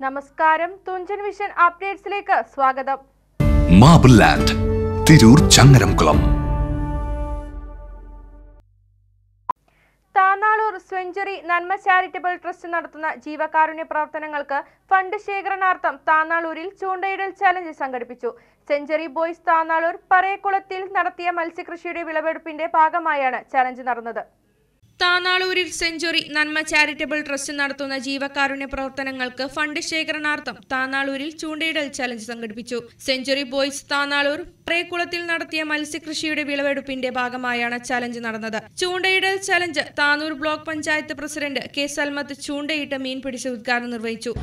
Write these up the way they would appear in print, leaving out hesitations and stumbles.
നമസ്കാരം, തുഞ്ചൻ വിഷൻ അപ്ഡേറ്റ്സിലേക്ക് സ്വാഗതം. Marble land, Tirur Changaramkulam. Tanalur century Nanma charitable trust നടത്തുന്ന ജീവകാരുണ്യ പ്രവർത്തനങ്ങൾക്ക് ഫണ്ട് ശേഖരണാർത്ഥം താനാളൂരിൽ ചൂണ്ടയിടൽ ചലഞ്ച് സംഘടിപ്പിച്ചു. സെഞ്ചുറി ബോയ്സ് താനാളൂർ പറയക്കുളത്തിൽ നടത്തിയ മത്സ്യകൃഷിയുടെ വിളവെടുപ്പിന്റെ ഭാഗമായാണ് ചലഞ്ച് നടന്നത്. താനാളൂരിൽ സെഞ്ചുറി നന്മ ചാരിറ്റബിൾ ട്രസ്റ്റ് നടത്തുന്ന ജീവകാരുണ്യ പ്രവർത്തനങ്ങൾക്ക് ഫണ്ട് ശേഖരണാർത്ഥം താനാളൂരിൽ ചൂണ്ടയിടൽ ചലഞ്ച് സംഘടിപ്പിച്ചു. സെഞ്ചുറി ബോയ്സ് താനാളൂർ പറയക്കുളത്തിൽ നടത്തിയ മത്സ്യകൃഷിയുടെ വിളവെടുപ്പിന്റെ ഭാഗമായാണ് ചലഞ്ച് നടന്നത്. ചൂണ്ടയിടൽ challenge Tanur block panchayat president K Salmath ചൂണ്ടയിട്ട് മീൻ പിടിച്ച് ഉദ്ഘാടനം നിർവഹിച്ചു.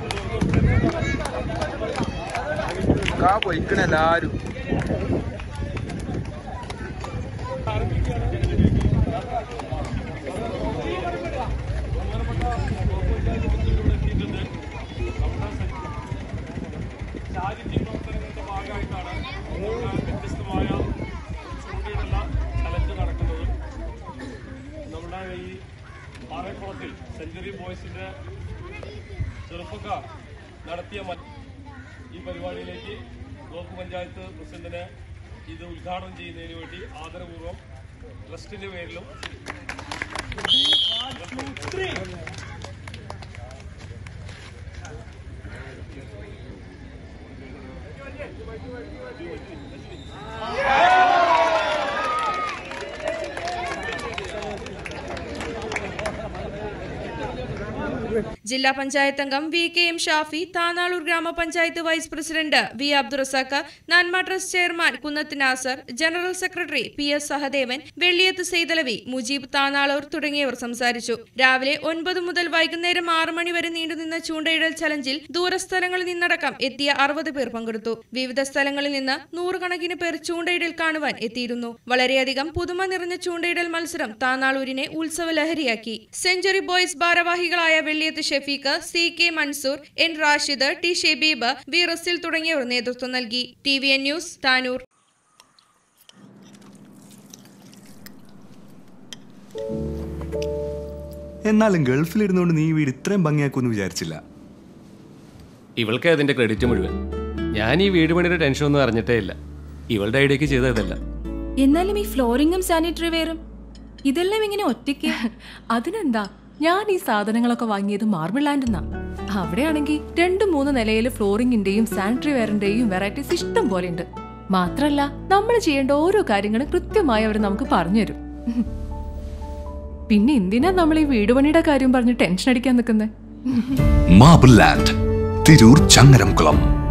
ചാരിറ്റി പ്രവർത്തനങ്ങളുടെ ഭാഗമായിട്ടാണ് വ്യത്യസ്തമായ ചൂണ്ടയിടുന്ന ചലഞ്ച് നടക്കുന്നത്. നമ്മുടെ ഈ പാറക്കുളത്തിൽ സെഞ്ചുറി ബോയ്സിന്റെ ചെറുപ്പക്കാർ നടത്തിയ ഈ പരിപാടിയിലേക്ക് ബ്ലോക്ക് പഞ്ചായത്ത് പ്രസിഡന്റിനെ ഇത് ഉദ്ഘാടനം ചെയ്യുന്നതിന് വേണ്ടി ആദരപൂർവ്വം ട്രസ്റ്റിന്റെ പേരിലും ജില്ലാ പഞ്ചായത്ത് അംഗം V K M Shafi, Tanalur ഗ്രാമപഞ്ചായത്ത് vice president V Abdurazak, Nanma trust chairman Kunnath Nasser, general secretary P S Sahadevan, Velliyath Saithalavi, Mujeeb Tanalur തുടങ്ങിയവർ സംസാരിച്ചു. രാവിലെ 9 മുതൽ വൈകുന്നേരം 6 മണി വരെ നീണ്ടുനിന്ന ചൂണ്ടയിടൽ ചലഞ്ചിൽ ദൂരസ്ഥലങ്ങളിൽ നിന്നടക്കം എത്തിയ 60 പേർ പങ്കെടുത്തു. വിവിധ സ്ഥലങ്ങളിൽ നിന്ന് 100 കണക്കിന് പേർ ചൂണ്ടയിടൽ കാണുവാൻ എത്തിയിരുന്നു. വളരെയധികം പുതുമ നിറഞ്ഞ ചൂണ്ടയിടൽ മത്സരം താനാളൂരിനെ ഉത്സവ ലഹരിയാക്കി. സെഞ്ചുറി ബോയ്സ് ഭാരവാഹികളായ Velliyath Shefeeq, C K Mansoor, N Rashid, T Shebeeb, V Rasil തുടങ്ങിയവർ നേതൃത്വം നൽകി. TVN news, Tanur. എന്നാലും ഗൾഫിലിരുന്നുകൊണ്ട് നീ വീട് ഇത്രയും ഭംഗിയാക്കുമെന്ന് വിചാരിച്ചില്ല. ഇവൾക്ക് അതിന്റെ ക്രെഡിറ്റ് മുഴുവൻ. ഞാൻ ഈ വീട് പണിയുടെ ടെൻഷൻ ഒന്നും അറിഞ്ഞിട്ടേ ഇല്ല. ഇവളുടെ ഐഡിയക്ക് ചെയ്തതല്ല. എന്നാലും ഈ ഫ്ലോറിംഗും സാനിറ്ററി വെയറും ഇതെല്ലാം ഇങ്ങനെ ഒറ്റയ്ക്ക് അതിനെന്താ? ഞാൻ ഈ സാധനങ്ങളൊക്കെ വാങ്ങിയത് മാർബിൾ ലാൻഡെന്നാ. അവിടെയാണെങ്കിൽ 2-3 നിലയിൽ ഫ്ലോറിംഗിന്റെയും സാനിറ്ററി വെയറിന്റെയും വെറൈറ്റീസ് ഇഷ്ടം പോലെ ഉണ്ട്. മാത്രല്ല നമ്മൾ ചെയ്യേണ്ട ഓരോ കാര്യങ്ങളും കൃത്യമായി അവർ നമുക്ക് പറഞ്ഞുതരും. പിന്നെ എന്തിനാ നമ്മൾ ഈ വീട് പണിയുടെ കാര്യം പറഞ്ഞ് ടെൻഷൻ അടിക്കാൻ നിൽക്കുന്നത്? Marble land, Tirur Changaramkulam.